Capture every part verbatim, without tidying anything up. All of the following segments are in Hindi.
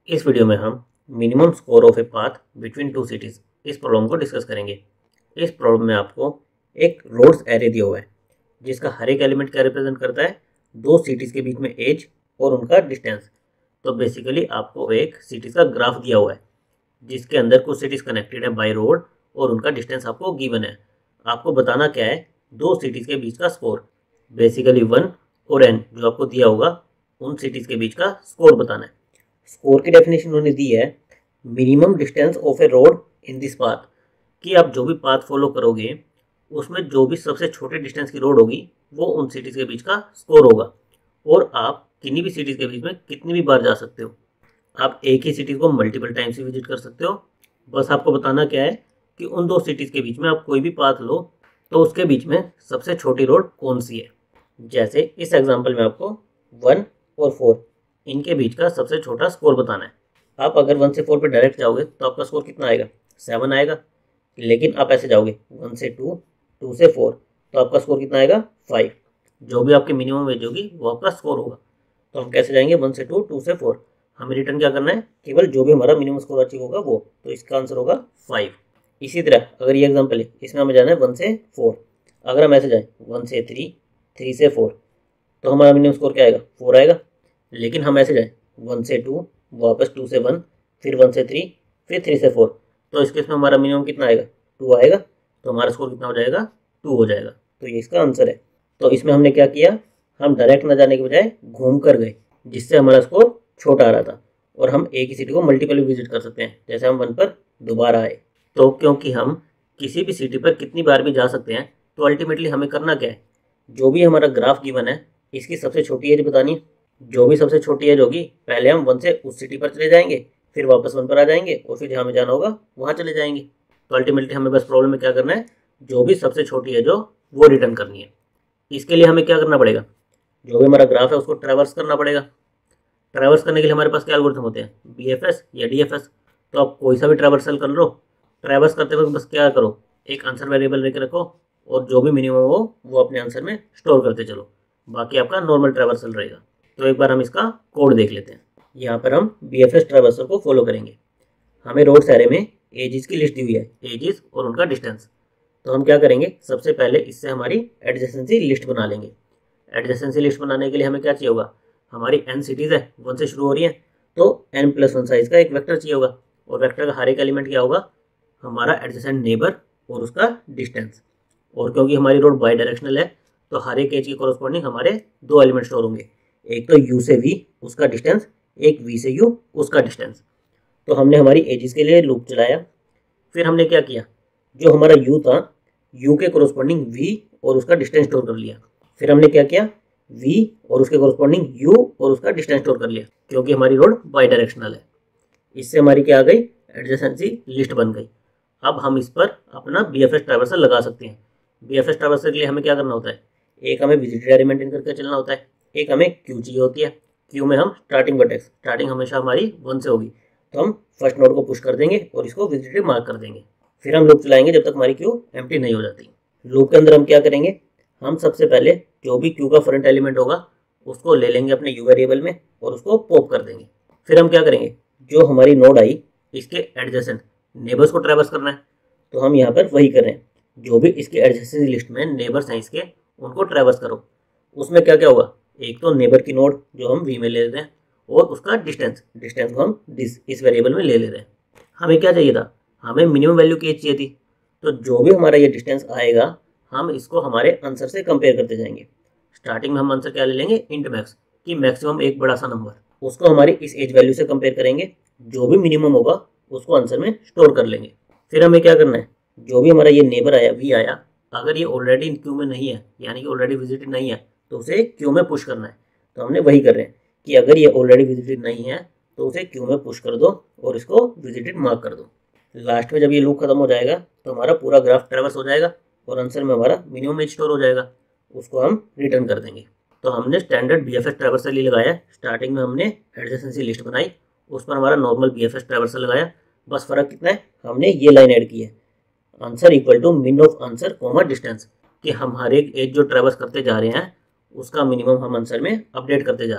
इस वीडियो में हम minimum score of a path between two cities इस प्रॉब्लम को डिस्कस करेंगे। इस प्रॉब्लम में आपको एक रोड्स एरे दिया हुआ है जिसका हर एक एलिमेंट क्या रिप्रेजेंट करता है, दो सिटीज के बीच में एज और उनका डिस्टेंस। तो बेसिकली आपको एक सिटीज का ग्राफ दिया हुआ है जिसके अंदर कुछ सिटीज कनेक्टेड है बाय रोड और उनका डिस्टेंस आपको गिवन है। आपको बताना क्या है, दो सिटीज के बीच का स्कोर, बेसिकली वन और एन जो आपको दिया होगा उन सिटीज के बीच का स्कोर बताना है। स्कोर की डेफिनेशन उन्होंने दी है minimum distance of a road in this path, कि आप जो भी पाथ फॉलो करोगे उसमें जो भी सबसे छोटे डिस्टेंस की रोड होगी वो उन सिटीज़ के बीच का स्कोर होगा। और आप किन्हीं भी सिटीज़ के बीच में कितनी भी बार जा सकते हो, आप एक ही सिटीज़ को मल्टीपल टाइम्स भी विजिट कर सकते हो। बस आपको बताना क्या है कि उन दो सिटीज़ के बीच में आप कोई भी पाथ लो तो उसके बीच में सबसे छोटी रोड कौन सी है। जैसे इस एग्जाम्पल में आपको वन और फोर इनके बीच का सबसे छोटा स्कोर बताना है। आप अगर वन से फोर पे डायरेक्ट जाओगे तो आपका स्कोर कितना आएगा, सेवन आएगा। लेकिन आप ऐसे जाओगे वन से टू, टू से फोर, तो आपका स्कोर कितना आएगा, फाइव। जो भी आपकी मिनिमम एज होगी वो आपका स्कोर होगा। तो हम कैसे जाएंगे, वन से टू, टू से फोर। हमें रिटर्न क्या करना है, केवल जो भी हमारा मिनिमम स्कोर अचीव होगा वो, तो इसका आंसर होगा फाइव। इसी तरह अगर ये एग्जाम्पल है, इसमें हमें जाना है वन से फोर। अगर हम ऐसे जाएँ वन से थ्री, थ्री से फोर, तो हमारा मिनिमम स्कोर क्या आएगा, फोर आएगा। लेकिन हम ऐसे जाएँ वन से टू, वापस टू से वन, फिर वन से थ्री, फिर थ्री से फोर, तो इस केस में हमारा मिनिमम कितना आएगा, टू आएगा। तो हमारा स्कोर कितना हो जाएगा, टू हो जाएगा। तो ये इसका आंसर है। तो इसमें हमने क्या किया, हम डायरेक्ट ना जाने के बजाय घूम कर गए, जिससे हमारा स्कोर छोटा आ रहा था। और हम एक ही सिटी को मल्टीपल भी विजिट कर सकते हैं, जैसे हम वन पर दोबारा आए। तो क्योंकि हम किसी भी सिटी पर कितनी बार भी जा सकते हैं, तो अल्टीमेटली हमें करना क्या है, जो भी हमारा ग्राफ गिवन है इसकी सबसे छोटी एज बतानी। जो भी सबसे छोटी एज होगी, पहले हम वन से उस सिटी पर चले जाएंगे, फिर वापस वन पर आ जाएंगे और फिर जहाँ हमें जाना होगा वहाँ चले जाएंगे। तो अल्टीमेटली हमें बस प्रॉब्लम में क्या करना है, जो भी सबसे छोटी एज हो वो रिटर्न करनी है। इसके लिए हमें क्या करना पड़ेगा, जो भी हमारा ग्राफ है उसको ट्रैवर्स करना पड़ेगा। ट्रैवर्स करने के लिए हमारे पास क्या एल्गोरिथम होते हैं, बी एफ एस या डी एफ एस। तो आप कोई सा भी ट्रैवर्सल कर लो। ट्रैवर्स करते वक्त बस क्या करो, एक आंसर वेरिएबल लेके रखो और जो भी मिनिमम हो वो अपने आंसर में स्टोर करते चलो। बाकी आपका नॉर्मल ट्रैवर्सल रहेगा। तो एक बार हम इसका कोड देख लेते हैं। यहाँ पर हम बी एफ एस ट्रैवर्सल को फॉलो करेंगे। हमें रोड्स एरे में एजेस की लिस्ट दी हुई है, एजेस और उनका डिस्टेंस। तो हम क्या करेंगे, सबसे पहले इससे हमारी एडजेसेंसी लिस्ट बना लेंगे। एडजेसेंसी लिस्ट बनाने के लिए हमें क्या चाहिए होगा, हमारी एन सिटीज़ है, वन से शुरू हो रही है, तो एन प्लस वन साइज का एक वेक्टर चाहिए होगा। और वेक्टर का हर एक एलिमेंट क्या होगा, हमारा एडजेसेंट नेबर और उसका डिस्टेंस। और क्योंकि हमारी रोड बाई डायरेक्शनल है तो हर एक एज के कॉरस्पॉन्डिंग हमारे दो एलिमेंट स्टोर होंगे, एक तो u से v उसका डिस्टेंस, एक v से u उसका डिस्टेंस। तो हमने हमारी एजेस के लिए लूप चलाया। फिर हमने क्या किया, जो हमारा u था, u के कॉरस्पॉन्डिंग v और उसका डिस्टेंस स्टोर कर लिया। फिर हमने क्या किया, v और उसके कॉरस्पॉन्डिंग u और उसका डिस्टेंस स्टोर कर लिया, क्योंकि हमारी रोड बाई डायरेक्शनल है। इससे हमारी क्या आ गई, एडजेसेंसी लिस्ट बन गई। अब हम इस पर अपना बी एफ एस ट्रैवर्सल लगा सकते हैं। बी एफ एस ट्रैवर्सल के लिए हमें क्या करना होता है, एक हमें विजिटेड एरिया मेंटेन करके चलना होता है, एक हमें क्यू चाहिए होती है। क्यू में हम स्टार्टिंग वर्टेक्स, स्टार्टिंग हमेशा हमारी वन से होगी, तो हम फर्स्ट नोड को पुश कर देंगे और इसको विजिटेड मार्क कर देंगे। फिर हम लूप चलाएंगे जब तक हमारी क्यू एम्प्टी नहीं हो जाती। लूप के अंदर हम क्या करेंगे, हम सबसे पहले जो भी क्यू का फ्रंट एलिमेंट होगा उसको ले लेंगे अपने यू वेरिएबल में और उसको पॉप कर देंगे। फिर हम क्या करेंगे, जो हमारी नोड आई इसके एडजेसेंट नेबर्स को ट्रैवर्स करना है, तो हम यहाँ पर वही कर रहे हैं। जो भी इसके एडजेसेंसी लिस्ट में नेबर्स हैं इसके, उनको ट्रैवर्स करो। उसमें क्या क्या होगा, एक तो नेबर की नोड जो हम वी में ले लेते हैं और उसका डिस्टेंस, डिस्टेंस को हम दिस इस वेरिएबल में ले ले रहे हैं। हमें क्या चाहिए था, हमें मिनिमम वैल्यू की एज चाहिए थी। तो जो भी हमारा ये डिस्टेंस आएगा हम इसको हमारे आंसर से कंपेयर करते जाएंगे। स्टार्टिंग में हम आंसर क्या ले लेंगे, इंट मैक्स, कि मैक्सिमम एक बड़ा सा नंबर, उसको हमारी इस एज वैल्यू से कंपेयर करेंगे। जो भी मिनिमम होगा उसको आंसर में स्टोर कर लेंगे। फिर हमें क्या करना है, जो भी हमारा ये नेबर आया, वी आया, अगर ये ऑलरेडी इन क्यू में नहीं है, यानी कि ऑलरेडी विजिटेड नहीं है, तो उसे क्यू में पुश करना है। तो हमने वही कर रहे हैं कि अगर ये ऑलरेडी विजिटेड नहीं है तो उसे क्यू में पुश कर दो और इसको विजिटेड मार्क कर दो। लास्ट में जब ये लूप खत्म हो जाएगा तो हमारा पूरा ग्राफ ट्रैवर्स हो जाएगा और आंसर में हमारा मिनिमम एज स्टोर हो जाएगा, उसको हम रिटर्न कर देंगे। तो हमने standard B F S traversal ही लगाया। स्टार्टिंग में हमने एडजेसेंसी लिस्ट बनाई, उस पर हमारा normal B F S traversal लगाया। बस फर्क कितना है, हमने ये लाइन ऐड की है, answer equal to min of answer comma distance, कि हम हर एक एज जो ट्रैवर्स करते जा रहे हैं उसका मिनिमम हम आंसर में अपडेट करते जा रहे हैं।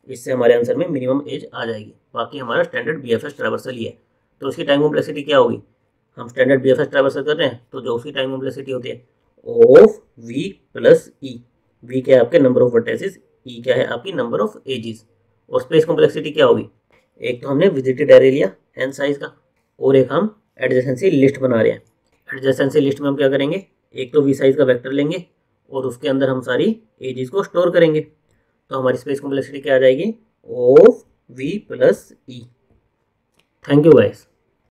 इससे हमारे आंसर में मिनिमम एज आ जाएगी। बाकी हमारा standard B F S traversal ही है, तो इसकी टाइम कॉम्प्लेक्सिटी क्या होगी, हम standard B F S traversal कर रहे हैं तो जो उसकी टाइम कॉम्प्लेक्सिटी होती है of V plus E. V क्या है आपके नंबर ऑफ वर्टेसिस, ई क्या है आपकी नंबर ऑफ एजेस। और स्पेस कॉम्प्लेक्सिटी क्या होगी, एक तो हमने विजिटेड एरे लिया एन साइज का, और एक हम एडजेसेंसी लिस्ट बना रहे हैं। एडजेसेंसी लिस्ट में हम क्या करेंगे, एक तो वी साइज का वेक्टर लेंगे और उसके अंदर हम सारी एजेस को स्टोर करेंगे। तो हमारी स्पेस कॉम्प्लेक्सिटी क्या आ जाएगी, of V plus E. Thank you guys.